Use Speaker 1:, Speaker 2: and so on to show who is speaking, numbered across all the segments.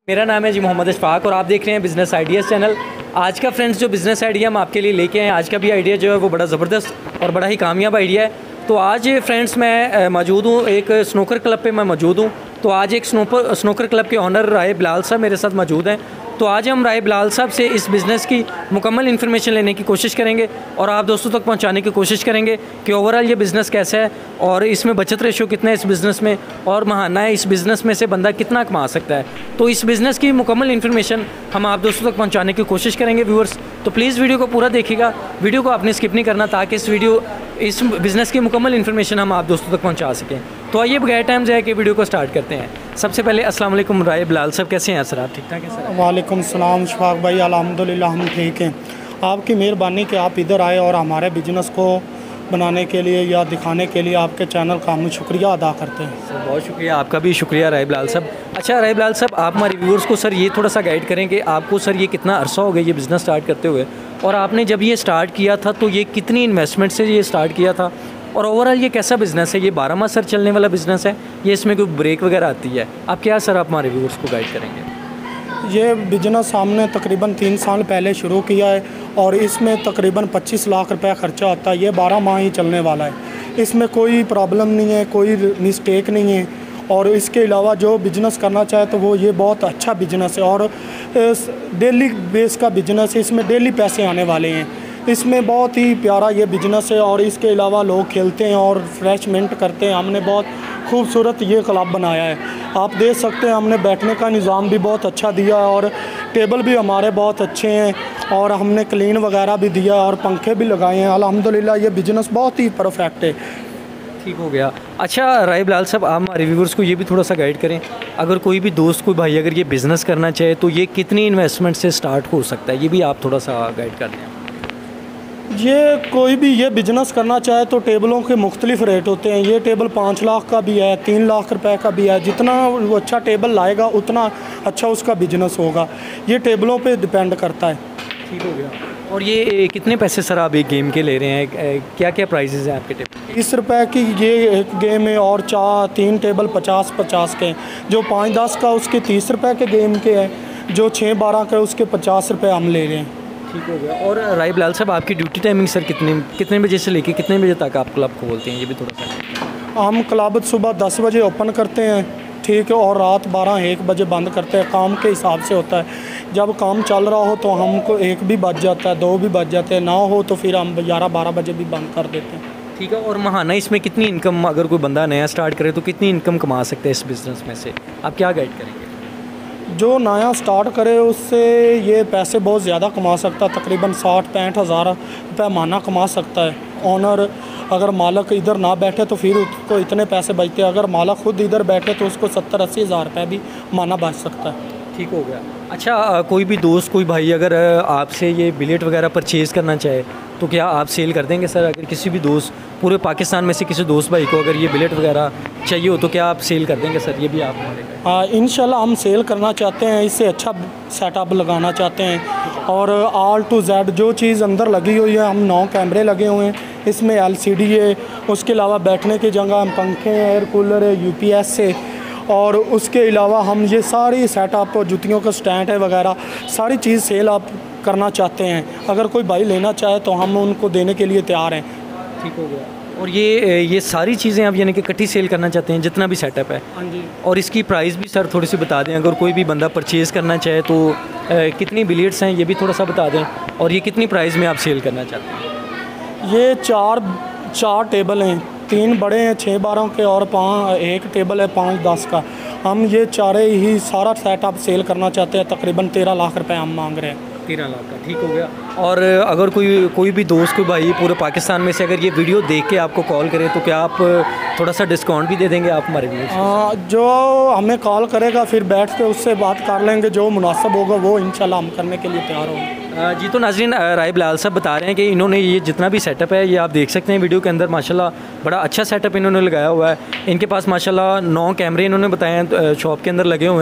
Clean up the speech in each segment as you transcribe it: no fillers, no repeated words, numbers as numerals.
Speaker 1: मेरा नाम है जी मोहम्मद इशफाक और आप देख रहे हैं बिज़नेस आइडियाज़ चैनल। आज का फ्रेंड्स जो बिज़नेस आइडिया हम आपके लिए लेके आए, आज का भी आइडिया जो है वो बड़ा ज़बरदस्त और बड़ा ही कामयाब आइडिया है। तो आज फ्रेंड्स मैं मौजूद हूँ एक स्नूकर क्लब पे मैं मौजूद हूँ। तो आज एक स्नूकर क्लब के ऑनर राय बिलाल साहब मेरे साथ मौजूद हैं। तो आज हम राय बिलाल साहब से इस बिज़नेस की मुकम्मल इन्फॉर्मेशन लेने की कोशिश करेंगे और आप दोस्तों तक पहुंचाने की कोशिश करेंगे कि ओवरऑल ये बिज़नेस कैसा है और इसमें बचत रेशो कितना है इस बिज़नेस में, और महाना है इस बिज़नेस में से बंदा कितना कमा सकता है। तो इस बिज़नेस की मुकम्मल इन्फॉर्मेशन हम आप दोस्तों तक पहुँचाने की कोशिश करेंगे व्यूअर्स। तो प्लीज़ वीडियो को पूरा देखिएगा, वीडियो को आपने स्किप नहीं करना ताकि इस बिज़नेस की मुकम्मल इन्फॉर्मेशन हम आप दोस्तों तक पहुँचा सकें। तो आइए बगैर टाइम जाए कि वीडियो को स्टार्ट करते हैं। सबसे पहले अस्सलाम वालेकुम राय बिलाल साहब, कैसे हैं सर? आप ठीक ठाक हैं सर?
Speaker 2: वालेकुम सलाम इशफाक भाई, अल्हम्दुलिल्लाह हम ठीक हैं। आपकी मेहरबानी कि आप इधर आए और हमारे बिजनेस को बनाने के लिए या दिखाने के लिए आपके चैनल का हम शुक्रिया अदा करते हैं।
Speaker 1: सर बहुत शुक्रिया, आपका भी शुक्रिया राय बिलाल साहब। अच्छा राय बिलाल साहब, आप हमारे व्यूअर्स को सर ये थोड़ा सा गाइड करें कि आपको सर ये कितना अरसा हो गया ये बिज़नेस स्टार्ट करते हुए, और आपने जब ये स्टार्ट किया था तो ये कितनी इन्वेस्टमेंट से ये स्टार्ट किया था, और ओवरऑल ये कैसा बिज़नेस है? ये 12 माह सर चलने वाला बिज़नेस है, ये इसमें कोई ब्रेक वगैरह आती है? आप क्या सर आप हमारे व्यूअर्स को गाइड करेंगे?
Speaker 2: ये बिजनेस हमने तकरीबन 3 साल पहले शुरू किया है और इसमें तकरीबन 25 लाख रुपए ख़र्चा आता है। ये 12 माह ही चलने वाला है, इसमें कोई प्रॉब्लम नहीं है, कोई मिस्टेक नहीं है। और इसके अलावा जो बिज़नेस करना चाहे तो वो ये बहुत अच्छा बिज़नेस है और डेली बेस का बिज़नेस है, इसमें डेली पैसे आने वाले हैं। इसमें बहुत ही प्यारा ये बिज़नेस है और इसके अलावा लोग खेलते हैं और रिफ्रेशमेंट करते हैं। हमने बहुत खूबसूरत ये क्लब बनाया है, आप देख सकते हैं। हमने बैठने का निज़ाम भी बहुत अच्छा दिया है और टेबल भी हमारे बहुत अच्छे हैं और हमने क्लीन वगैरह भी दिया और पंखे भी लगाए हैं। अल्हम्दुलिल्लाह ये बिज़नेस बहुत ही परफेक्ट है।
Speaker 1: ठीक हो गया। अच्छा राय बिलाल साहब, आप हमारे व्यूअर्स को ये भी थोड़ा सा गाइड करें, अगर कोई भी दोस्त कोई भाई अगर ये बिज़नेस करना चाहे तो ये कितनी इन्वेस्टमेंट से स्टार्ट हो सकता है, ये भी आप थोड़ा सा गाइड कर दें।
Speaker 2: ये कोई भी ये बिज़नेस करना चाहे तो टेबलों के मुख्तलिफ रेट होते हैं। ये टेबल 5 लाख का भी है, 3 लाख रुपए का भी है। जितना वो अच्छा टेबल लाएगा उतना अच्छा उसका बिज़नेस होगा। ये टेबलों पे डिपेंड करता है।
Speaker 1: ठीक हो गया। और ये कितने पैसे सर आप एक गेम के ले रहे हैं, क्या क्या प्राइजेज़ हैं आपके टेबल?
Speaker 2: 30 रुपए की ये एक गेम है और 3 टेबल 50-50 के हैं। जो 5-10 का उसके 30 रुपए के गेम के हैं, जो 6-12 का उसके 50 रुपए हम ले रहे हैं।
Speaker 1: ठीक हो गया। और राय बिलाल साहब, आपकी ड्यूटी टाइमिंग सर कितने बजे से लेके कितने बजे तक आप क्लब खोलते हैं, ये भी थोड़ा सा?
Speaker 2: हम क्लब सुबह 10 बजे ओपन करते हैं, ठीक है, और रात 12-1 बजे बंद करते हैं। काम के हिसाब से होता है, जब काम चल रहा हो तो हमको 1 भी बज जाता है, 2 भी बज जाते हैं, ना हो तो फिर हम 11-12 बजे भी बंद कर देते हैं।
Speaker 1: ठीक है। और महाना इसमें कितनी इनकम, अगर कोई बंदा नया स्टार्ट करे तो कितनी इनकम कमा सकते हैं इस बिज़नेस में से, आप क्या गाइड करेंगे?
Speaker 2: जो नया स्टार्ट करे उससे ये पैसे बहुत ज़्यादा कमा सकता है, तकरीबन 60-65 हज़ार रुपये माना कमा सकता है। ऑनर अगर मालक इधर ना बैठे तो फिर उसको इतने पैसे बचते हैं, अगर मालक खुद इधर बैठे तो उसको 70-80 हज़ार रुपये भी माना बच सकता है।
Speaker 1: ठीक हो गया। अच्छा कोई भी दोस्त कोई भाई अगर आपसे ये बिलेट वगैरह परचेज़ करना चाहे तो क्या आप सेल कर देंगे सर? अगर किसी भी दोस्त पूरे पाकिस्तान में से किसी दोस्त भाई को अगर ये बिलेट वगैरह चाहिए हो तो क्या आप सेल कर देंगे सर? ये भी आप
Speaker 2: हाँ इंशाल्लाह हम सेल करना चाहते हैं, इससे अच्छा सेटअप लगाना चाहते हैं। और ऑल टू जेड जो चीज़ अंदर लगी हुई है, हम 9 कैमरे लगे हुए हैं, इसमें LCD है, उसके अलावा बैठने की जगह हम पंखे हैं, एयर कूलर है, UPS है, और उसके अलावा हम ये सारी सेटअप जुतियों का स्टैंड है वगैरह सारी चीज़ सेल आप करना चाहते हैं। अगर कोई भाई लेना चाहे तो हम उनको देने के लिए तैयार हैं। ठीक हो गया।
Speaker 1: और ये सारी चीज़ें आप यानी कि इकट्ठी सेल करना चाहते हैं जितना भी सेटअप है?
Speaker 2: हाँ जी।
Speaker 1: और इसकी प्राइस भी सर थोड़ी सी बता दें, अगर कोई भी बंदा परचेज़ करना चाहे तो कितनी बिलियर्ड्स हैं ये भी थोड़ा सा बता दें, और ये कितनी प्राइस में आप सेल करना चाहते हैं?
Speaker 2: ये चार टेबल हैं, 3 बड़े हैं 6-12 के और 1 टेबल है 5-10 का। हम ये चारे ही सारा सेटअप सेल करना चाहते हैं, तकरीबन 13 लाख रुपए हम मांग रहे हैं।
Speaker 1: 13 लाख का। ठीक हो गया। और अगर कोई भी दोस्त कोई भाई पूरे पाकिस्तान में से अगर ये वीडियो देख के आपको कॉल करे तो क्या आप थोड़ा सा डिस्काउंट भी दे देंगे आप हमारे व्यूअर्स?
Speaker 2: जो हमें कॉल करेगा फिर बैठ के उससे बात कर लेंगे, जो मुनासिब होगा वो इंशाल्लाह हम करने के लिए तैयार होंगे।
Speaker 1: जी तो नाज़रीन, राय बिलाल साहब बता रहे हैं कि इन्होंने ये जितना भी सेटअप है ये आप देख सकते हैं वीडियो के अंदर, माशाल्लाह बड़ा अच्छा सेटअप इन्होंने लगाया हुआ है। इनके पास माशाल्लाह 9 कैमरे इन्होंने बताए हैं शॉप के अंदर लगे हुए हैं,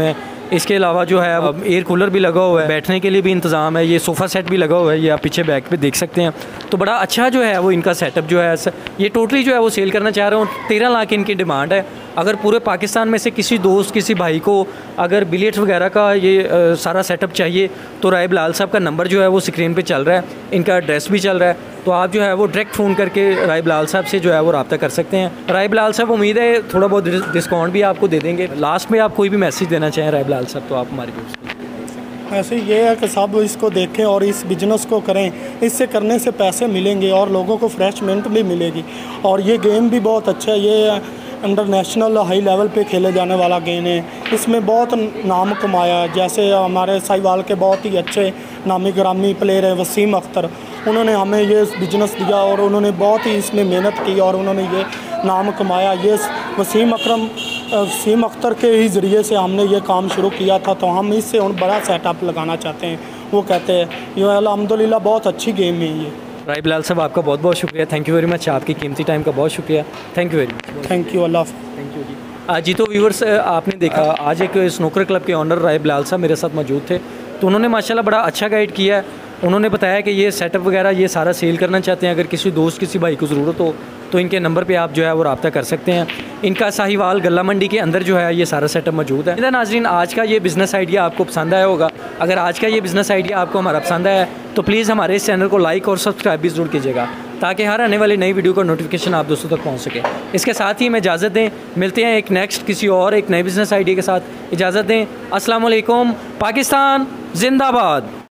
Speaker 1: इसके अलावा जो है अब एयर कूलर भी लगा हुआ है, बैठने के लिए भी इंतज़ाम है, ये सोफ़ा सेट भी लगा हुआ है, ये आप पीछे बैक पे देख सकते हैं। तो बड़ा अच्छा जो है वो इनका सेटअप जो है ये टोटली जो है वो सेल करना चाह रहे हैं। 13 लाख इनकी डिमांड है। अगर पूरे पाकिस्तान में से किसी दोस्त किसी भाई को अगर बिलियर्ड्स वगैरह का ये सारा सेटअप चाहिए तो राय बिलाल साहब का नंबर जो है वो स्क्रीन पे चल रहा है, इनका एड्रेस भी चल रहा है, तो आप जो है वो डायरेक्ट फ़ोन करके राय बिलाल साहब से जो है वो रब्ता कर सकते हैं। राय बिलाल साहब उम्मीद है थोड़ा बहुत डिस्काउंट भी आपको दे देंगे। लास्ट में आप कोई भी मैसेज देना चाहें राय बिलाल साहब तो आप हमारे
Speaker 2: ऐसे ये है कि सब इसको देखें और इस बिज़नेस को करें, इससे करने से पैसे मिलेंगे और लोगों को फ्रेशमेंट भी मिलेगी। और ये गेम भी बहुत अच्छा है, ये इंटरनेशनल हाई लेवल पे खेले जाने वाला गेम है। इसमें बहुत नाम कमाया, जैसे हमारे साहिवाल के बहुत ही अच्छे नामी ग्रामी प्लेयर है वसीम अख्तर, उन्होंने हमें ये बिज़नेस दिया और उन्होंने बहुत ही इसमें मेहनत की और उन्होंने ये नाम कमाया। ये वसीम अख्तर के ही ज़रिए से हमने ये काम शुरू किया था, तो हम इससे उन बड़ा सेटअप लगाना चाहते हैं। वो कहते हैं ये अल्हम्दुलिल्लाह बहुत अच्छी गेम है ये।
Speaker 1: राय बिलाल साहब आपका बहुत बहुत शुक्रिया, थैंक यू वेरी मच, आपकी कीमती टाइम का बहुत शुक्रिया, thank you very much.
Speaker 2: Thank you, Allah.
Speaker 1: Thank you ji. जी तो व्यूवर्स आपने देखा आज एक स्नूकर क्लब के ऑनर राय बिलाल साहब मेरे साथ मौजूद थे, तो उन्होंने माशाल्लाह बड़ा अच्छा गाइड किया है। उन्होंने बताया कि ये सेटअप वगैरह ये सारा सेल करना चाहते हैं, अगर किसी दोस्त किसी भाई को ज़रूरत हो तो इनके नंबर पे आप जो है वो रब्ता कर सकते हैं। इनका साहिवाल गल्ला मंडी के अंदर जो है ये सारा सेटअप मौजूद है। नाज़रीन आज का ये बिज़नेस आइडिया आपको पसंद आया होगा। अगर आज का ये बिज़नेस आइडिया आपको हमारा पसंद आया तो प्लीज़ हमारे इस चैनल को लाइक और सब्सक्राइब भी ज़रूर कीजिएगा ताकि हर आने वाली नई वीडियो का नोटिफिकेशन आप दोस्तों तक पहुँच सके। इसके साथ ही हमें इजाज़त दें, मिलते हैं एक नेक्स्ट किसी और एक नए बिज़नेस आइडिया के साथ। इजाज़त दें, अस्सलाम वालेकुम, पाकिस्तान जिंदाबाद।